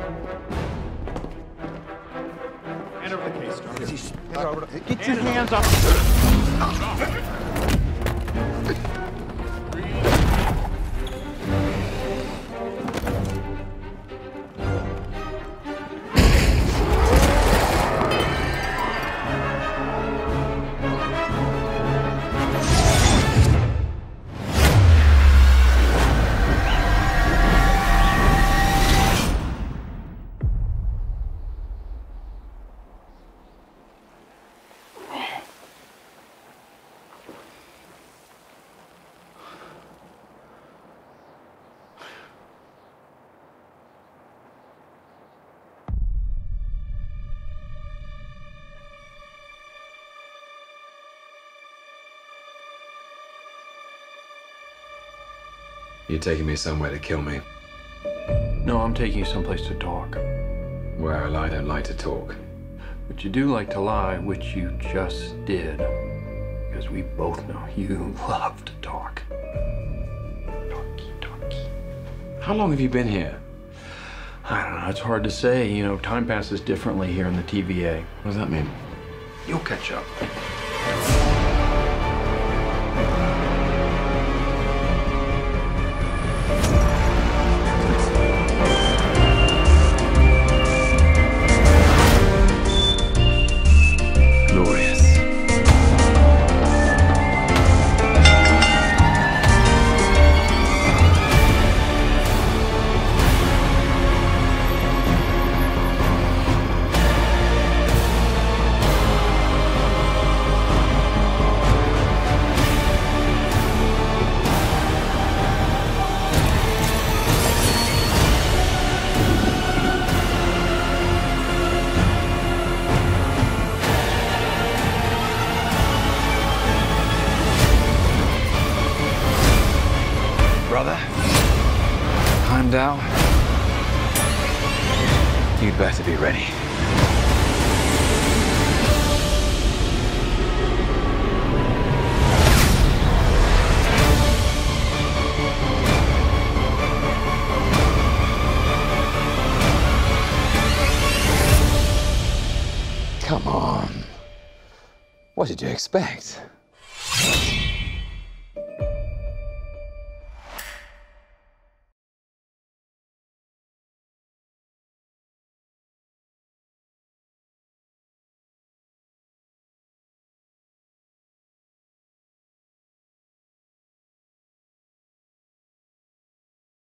Hand over the case, John. Get your hands up. You're taking me somewhere to kill me. No, I'm taking you someplace to talk. Well, I don't like to talk. But you do like to lie, which you just did. Because we both know you love to talk. Talky. How long have you been here? I don't know, it's hard to say. You know, time passes differently here in the TVA. What does that mean? You'll catch up. Glorious. Brother, Heimdall, you'd better be ready. Come on. What did you expect?